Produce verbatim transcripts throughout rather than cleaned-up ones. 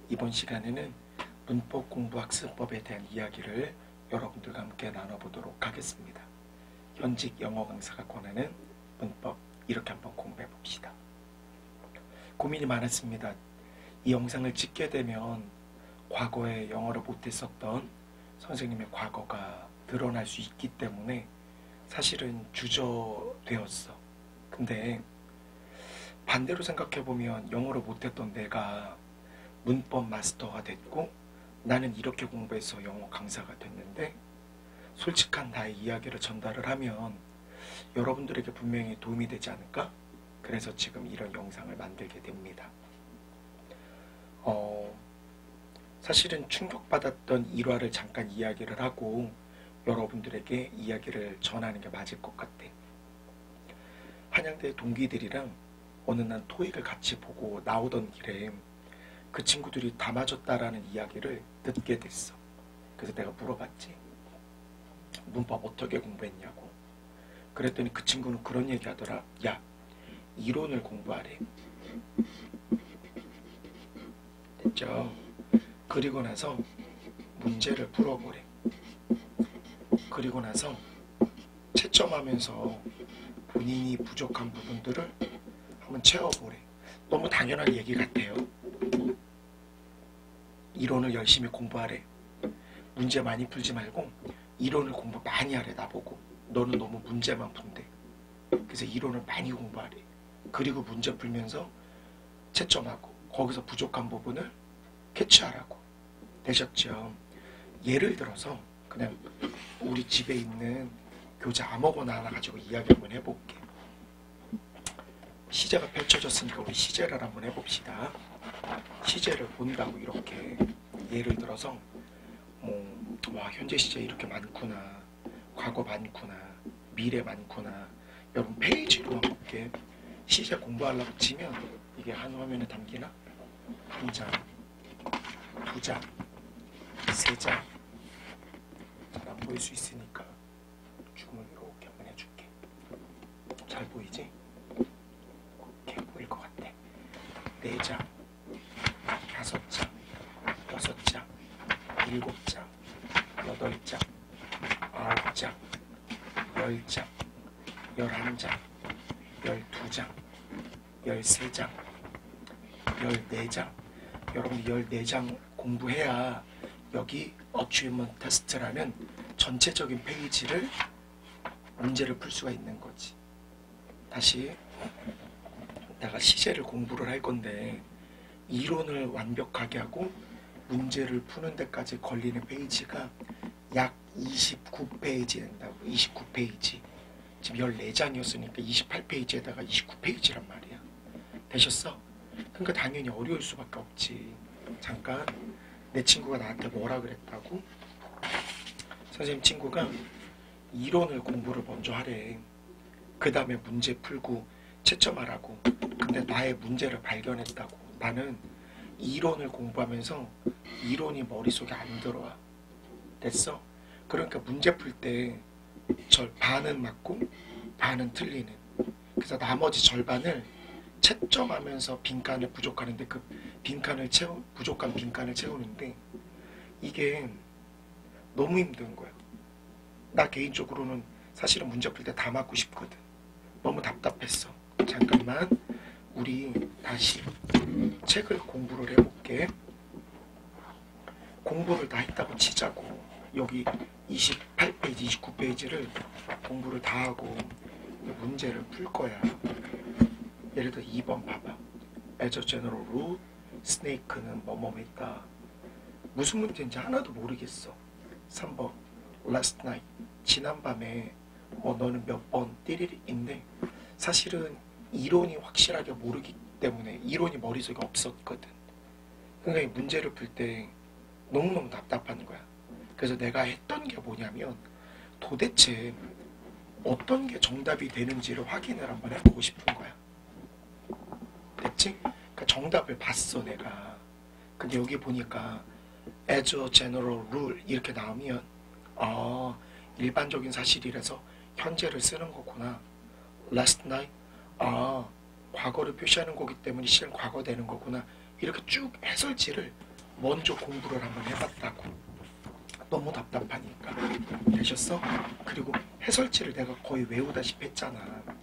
이번 시간에는 문법 공부 학습법에 대한 이야기를 여러분들과 함께 나눠보도록 하겠습니다. 현직 영어 강사가 권하는 문법, 이렇게 한번 공부해 봅시다. 고민이 많았습니다. 이 영상을 찍게 되면 과거에 영어를 못했었던 선생님의 과거가 드러날 수 있기 때문에 사실은 주저되었어. 근데 반대로 생각해보면 영어를 못했던 내가 문법 마스터가 됐고 나는 이렇게 공부해서 영어 강사가 됐는데 솔직한 나의 이야기를 전달을 하면 여러분들에게 분명히 도움이 되지 않을까? 그래서 지금 이런 영상을 만들게 됩니다. 어, 사실은 충격받았던 일화를 잠깐 이야기를 하고 여러분들에게 이야기를 전하는 게 맞을 것 같아. 한양대 동기들이랑 어느 날 토익을 같이 보고 나오던 길에 그 친구들이 다 맞았다라는 이야기를 듣게 됐어. 그래서 내가 물어봤지. 문법 어떻게 공부했냐고. 그랬더니 그 친구는 그런 얘기 하더라. 야, 이론을 공부하래. 됐죠? 그리고 나서 문제를 풀어보래. 그리고 나서 채점하면서 본인이 부족한 부분들을 한번 채워보래. 너무 당연한 얘기 같아요. 이론을 열심히 공부하래. 문제 많이 풀지 말고 이론을 공부 많이 하래. 나보고. 너는 너무 문제만 푼대. 그래서 이론을 많이 공부하래. 그리고 문제 풀면서 채점하고 거기서 부족한 부분을 캐치하라고. 되셨죠? 예를 들어서 그냥 우리 집에 있는 교재 아무거나 하나 가지고 이야기 한번 해볼게. 시제가 펼쳐졌으니까 우리 시제를 한번 해봅시다. 시제를 본다고 이렇게 예를 들어서 뭐, 와 현재 시제 이렇게 많구나, 과거 많구나, 미래 많구나. 여러분 페이지로 한번 볼게. 시제 공부하려고 치면 이게 한 화면에 담기나? 한 장, 두 장, 세 장. 잘 안 보일 수 있으니까 줌을 이렇게 한번 해줄게. 잘 보이지? 이렇게 보일 것 같아. 네 장, 다섯 장, 여섯 장, 일곱 장, 여덟 장, 아홉 장, 열 장, 열한 장, 열두 장, 열세 장, 열네 장. 여러분 열네 장 공부해야 여기 어치먼트 테스트라는 전체적인 페이지를 문제를 풀 수가 있는 거지. 다시 내가 시제를 공부를 할 건데 이론을 완벽하게 하고 문제를 푸는 데까지 걸리는 페이지가 약 이십구 페이지 된다고. 이십구 페이지. 지금 열네 장이었으니까 이십팔 페이지에다가 이십구 페이지란 말이야. 되셨어? 그러니까 당연히 어려울 수밖에 없지. 잠깐 내 친구가 나한테 뭐라 그랬다고? 선생님 친구가 이론을 공부를 먼저 하래. 그 다음에 문제 풀고 채점하라고. 근데 나의 문제를 발견했다고. 나는 이론을 공부하면서 이론이 머릿속에 안 들어와. 됐어? 그러니까 문제 풀 때 절 반은 맞고 반은 틀리는. 그래서 나머지 절반을 채점하면서 빈칸을 부족하는데 그 빈칸을 채우 부족한 빈칸을 채우는데 이게 너무 힘든 거야. 나 개인적으로는 사실은 문제 풀 때 다 맞고 싶거든. 너무 답답했어. 잠깐만 우리 다시 책을 공부를 해볼게. 공부를 다 했다고 치자고. 여기 이십팔 페이지, 이십구 페이지를 공부를 다 하고 문제를 풀 거야. 예를 들어 이 번 봐봐. As a general rule, snake는 뭐뭐 했다. 무슨 문제인지 하나도 모르겠어. 삼 번 last night, 지난밤에 뭐 너는 몇 번 띠리리인데 사실은 이론이 확실하게 모르기 때문에 이론이 머릿속에 없었거든. 그러니까 이 문제를 풀 때 너무너무 답답한 거야. 그래서 내가 했던 게 뭐냐면 도대체 어떤 게 정답이 되는지를 확인을 한번 해보고 싶은 거야. 됐지? 그러니까 정답을 봤어 내가. 근데 여기 보니까 as a general rule 이렇게 나오면 아 일반적인 사실이라서 현재를 쓰는 거구나. last night 아 과거를 표시하는 거기 때문에 실은 과거 되는 거구나. 이렇게 쭉 해설지를 먼저 공부를 한번 해봤다고. 너무 답답하니까. 되셨어? 그리고 해설지를 내가 거의 외우다시피 했잖아.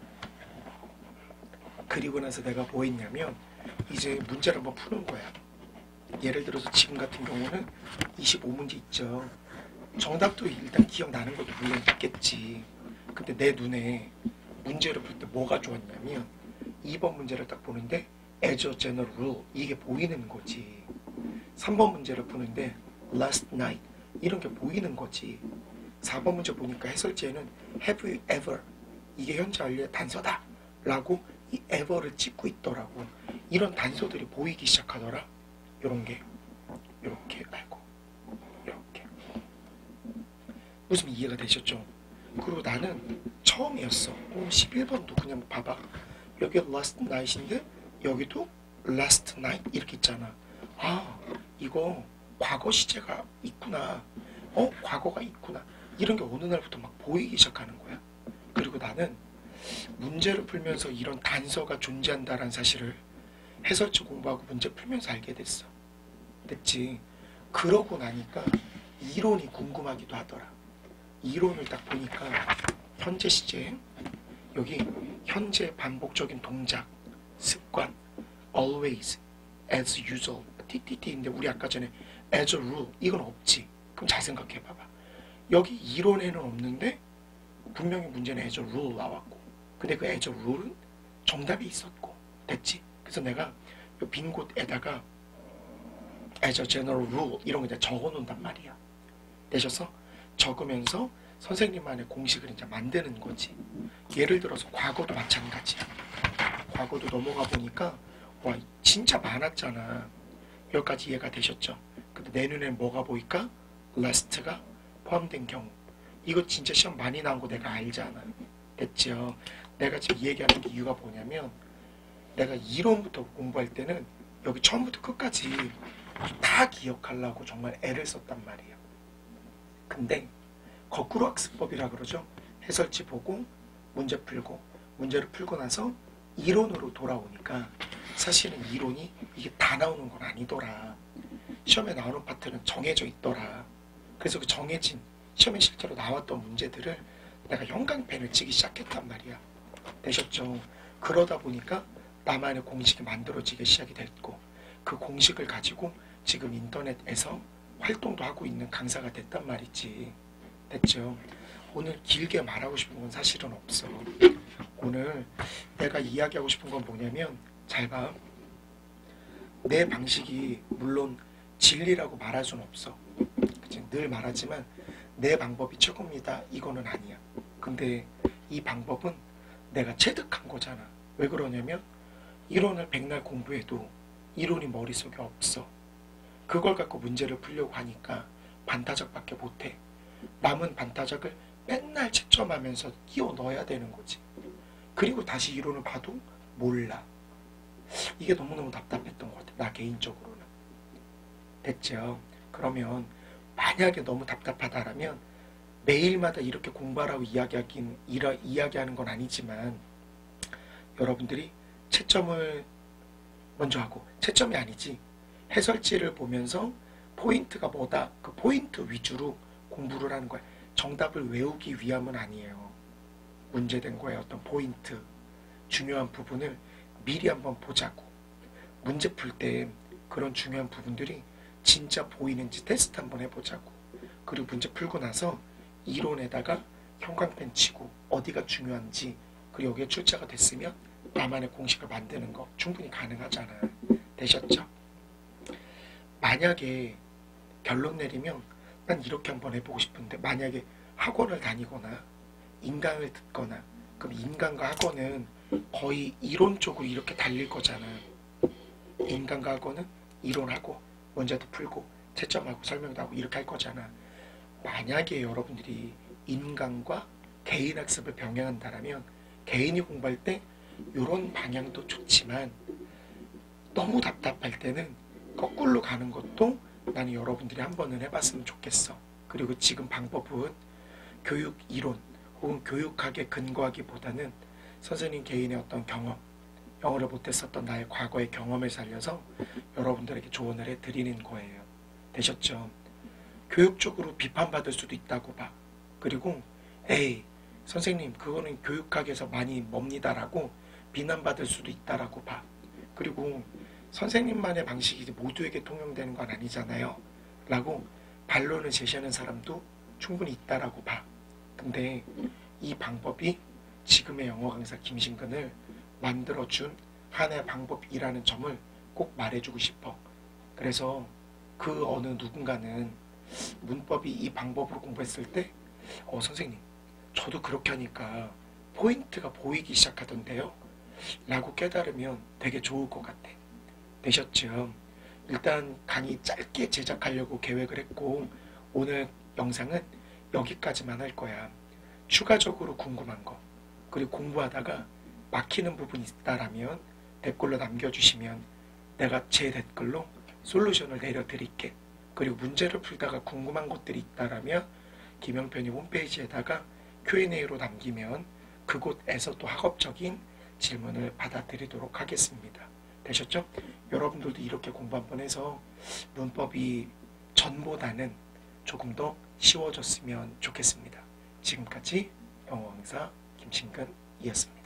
그리고 나서 내가 뭐 했냐면 이제 문제를 한번 푸는 거야. 예를 들어서 지금 같은 경우는 이십오 문제 있죠. 정답도 일단 기억나는 것도 물론 있겠지. 근데 내 눈에 문제를 풀 때 뭐가 좋았냐면 이 번 문제를 딱 보는데 as a general rule 이게 보이는 거지. 삼 번 문제를 푸는데 last night 이런 게 보이는 거지. 사 번 문제 보니까 해설지에는 have you ever 이게 현재 완료의 단서다 라고 이 ever를 찍고 있더라고. 이런 단서들이 보이기 시작하더라. 요런 게 요렇게 말고 요렇게. 무슨 이해가 되셨죠? 그리고 나는 처음이었어. 어, 십일 번도 그냥 봐봐. 여기 last night인데 여기도 last night 이렇게 있잖아. 아 이거 과거 시제가 있구나. 어 과거가 있구나. 이런 게 어느 날부터 막 보이기 시작하는 거야. 그리고 나는 문제를 풀면서 이런 단서가 존재한다는 사실을 해설지 공부하고 문제 풀면서 알게 됐어. 됐지? 그러고 나니까 이론이 궁금하기도 하더라. 이론을 딱 보니까 현재 시제 여기 현재 반복적인 동작, 습관, always, as usual, 티티티인데 우리 아까 전에 as a rule 이건 없지. 그럼 잘 생각해 봐봐. 여기 이론에는 없는데 분명히 문제는 as a rule 나왔고 근데 그 as a rule은 정답이 있었고 됐지? 그래서 내가 이 빈 곳에다가 as a general rule 이런 거 이제 적어 놓는단 말이야. 되셨어? 적으면서 선생님만의 공식을 이제 만드는 거지. 예를 들어서 과거도 마찬가지야. 과거도 넘어가 보니까 와 진짜 많았잖아. 여기까지 이해가 되셨죠? 근데 내 눈엔 뭐가 보일까? last가 포함된 경우. 이거 진짜 시험 많이 나온 거 내가 알잖아. 됐죠? 내가 지금 이 얘기하는 게 이유가 뭐냐면 내가 이론부터 공부할 때는 여기 처음부터 끝까지 다 기억하려고 정말 애를 썼단 말이에요. 근데 거꾸로 학습법이라 그러죠. 해설지 보고 문제 풀고 문제를 풀고 나서 이론으로 돌아오니까 사실은 이론이 이게 다 나오는 건 아니더라. 시험에 나오는 파트는 정해져 있더라. 그래서 그 정해진 시험에 실제로 나왔던 문제들을 내가 형광펜을 치기 시작했단 말이야. 되셨죠? 그러다 보니까 나만의 공식이 만들어지기 시작이 됐고 그 공식을 가지고 지금 인터넷에서 활동도 하고 있는 강사가 됐단 말이지. 됐죠? 오늘 길게 말하고 싶은 건 사실은 없어. 오늘 내가 이야기하고 싶은 건 뭐냐면 잘 봐. 내 방식이 물론 진리라고 말할 수는 없어. 그치? 늘 말하지만 내 방법이 최고입니다. 이거는 아니야. 근데 이 방법은 내가 체득한 거잖아. 왜 그러냐면 이론을 백날 공부해도 이론이 머릿속에 없어. 그걸 갖고 문제를 풀려고 하니까 반타작밖에 못해. 남은 반타작을 맨날 채점하면서 끼워 넣어야 되는 거지. 그리고 다시 이론을 봐도 몰라. 이게 너무너무 답답했던 것 같아. 나 개인적으로는. 됐죠? 그러면 만약에 너무 답답하다라면 매일마다 이렇게 공부하라고 이야기하긴, 이라, 이야기하는 건 아니지만 여러분들이 채점을 먼저 하고 채점이 아니지 해설지를 보면서 포인트가 뭐다 그 포인트 위주로 공부를 하는 거야. 정답을 외우기 위함은 아니에요. 문제된 거에 어떤 포인트 중요한 부분을 미리 한번 보자고. 문제 풀 때 그런 중요한 부분들이 진짜 보이는지 테스트 한번 해보자고. 그리고 문제 풀고 나서 이론에다가 형광펜 치고 어디가 중요한지 그리고 여기에 출제가 됐으면 나만의 공식을 만드는 거 충분히 가능하잖아. 되셨죠? 만약에 결론 내리면 난 이렇게 한번 해보고 싶은데 만약에 학원을 다니거나 인강을 듣거나 그럼 인강과 학원은 거의 이론 쪽으로 이렇게 달릴 거잖아. 인강과 학원은 이론하고 문제도 풀고 채점하고 설명도 하고 이렇게 할 거잖아. 만약에 여러분들이 인강과 개인 학습을 병행한다면 개인이 공부할 때 이런 방향도 좋지만 너무 답답할 때는 거꾸로 가는 것도 나는 여러분들이 한 번은 해봤으면 좋겠어. 그리고 지금 방법은 교육 이론 혹은 교육학에 근거하기보다는 선생님 개인의 어떤 경험, 영어를 못했었던 나의 과거의 경험을 살려서 여러분들에게 조언을 해드리는 거예요. 되셨죠? 교육적으로 비판받을 수도 있다고 봐. 그리고 에이 선생님 그거는 교육학에서 많이 멉니다라고 비난받을 수도 있다라고 봐. 그리고 선생님만의 방식이 모두에게 통용되는 건 아니잖아요. 라고 반론을 제시하는 사람도 충분히 있다라고 봐. 근데 이 방법이 지금의 영어 강사 김신근을 만들어준 하나의 방법이라는 점을 꼭 말해주고 싶어. 그래서 그 어느 누군가는 문법이 이 방법으로 공부했을 때 어 선생님 저도 그렇게 하니까 포인트가 보이기 시작하던데요? 라고 깨달으면 되게 좋을 것 같아. 되셨죠? 일단 강의 짧게 제작하려고 계획을 했고 오늘 영상은 여기까지만 할 거야. 추가적으로 궁금한 거 그리고 공부하다가 막히는 부분이 있다라면 댓글로 남겨주시면 내가 제 댓글로 솔루션을 내려드릴게. 그리고 문제를 풀다가 궁금한 것들이 있다라면 김영편이 홈페이지에다가 큐 앤 에이로 남기면 그곳에서 또 학업적인 질문을 받아드리도록 하겠습니다. 되셨죠? 여러분들도 이렇게 공부 한번 해서 문법이 전보다는 조금 더 쉬워졌으면 좋겠습니다. 지금까지 영어 강사 김신근이었습니다.